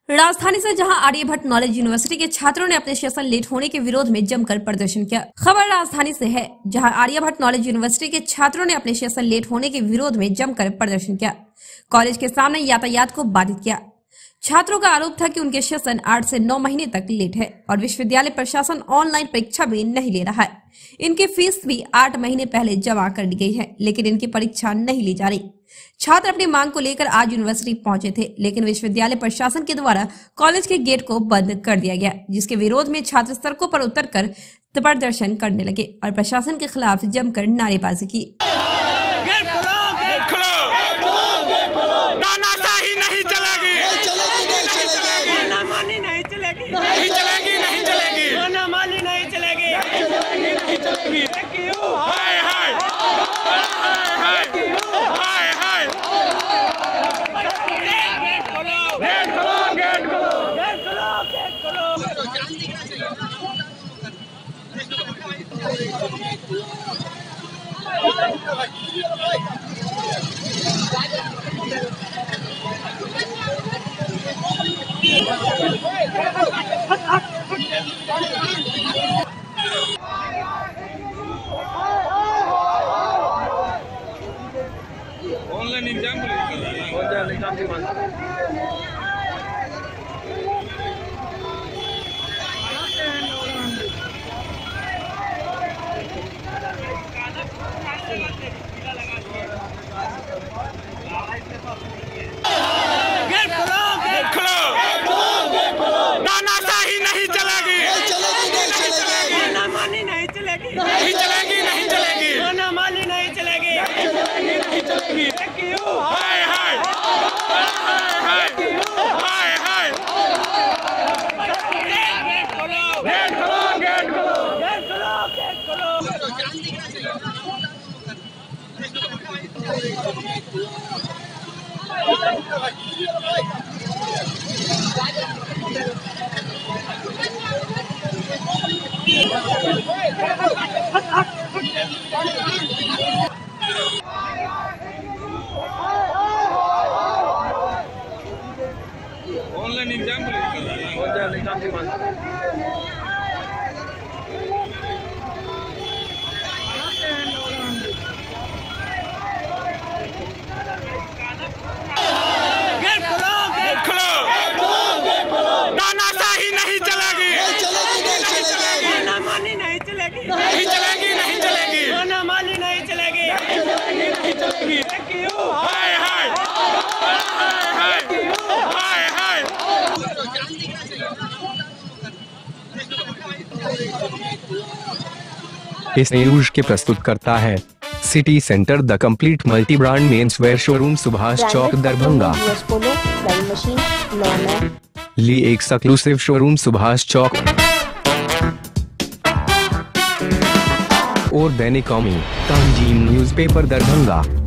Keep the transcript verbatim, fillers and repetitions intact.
राजधानी से जहां आर्यभट्ट नॉलेज यूनिवर्सिटी के छात्रों ने अपने सेशन लेट होने के विरोध में जमकर प्रदर्शन किया। खबर राजधानी से है, जहां आर्यभट्ट नॉलेज यूनिवर्सिटी के छात्रों ने अपने सेशन लेट होने के विरोध में जमकर प्रदर्शन किया। कॉलेज के सामने यातायात को बाधित किया। छात्रों का आरोप था कि उनके सेशन आठ से नौ महीने तक लेट है और विश्वविद्यालय प्रशासन ऑनलाइन परीक्षा भी नहीं ले रहा है। इनकी फीस भी आठ महीने पहले जमा कर दी गई है, लेकिन इनकी परीक्षा नहीं ली जा रही। छात्र अपनी मांग को लेकर आज यूनिवर्सिटी पहुंचे थे, लेकिन विश्वविद्यालय प्रशासन के द्वारा कॉलेज के गेट को बंद कर दिया गया, जिसके विरोध में छात्र सड़कों पर उतरकर प्रदर्शन करने लगे और प्रशासन के खिलाफ जमकर नारेबाजी की। नहीं चलेगी, नहीं चलेगी, ना माली नहीं चलेगी, चलेगी नहीं चलेगी। हाय हाय हाय हाय हाय, गेट खोलो, गेट खोलो, गेट खोलो, गेट खोलो, गेट खोलो। ऑनलाइन एग्जाम ऑनलाइन एग्जाम की बात गेट खोलो, गेट खोलो, तानाशाही नहीं चलेगी, नहीं चलेगी, ना माली नहीं चलेगी, नहीं चलेगी, नहीं चलेगी, ना माली नहीं चलेगी, चलेगी नहीं चलेगी। हाय हाय हाय हाय हाय, गेट खोलो, गेट खोलो, गेट खोलो, गेट खोलो, गेट खोलो। ऑनलाइन एग्जाम ऑनलाइन एग्जाम की बात गेट खोलो, गेट खोलो, तानाशाही नहीं चलेगी, नहीं चलेगी, ना माली नहीं चलेगी, नहीं चलेगी, नहीं चलेगी, ना माली नहीं चलेगी, चलेगी नहीं चलेगी। हाय हाय हाय हाय हाय, इस न्यूज के प्रस्तुत करता है City Centre the complete multi brand men's wear showroom Subhash Chowk Darbhanga. ली एक्सक्लूसिव शोरूम सुभाष चौक और दैनिक कौमी तंजीम न्यूज़पेपर दरभंगा।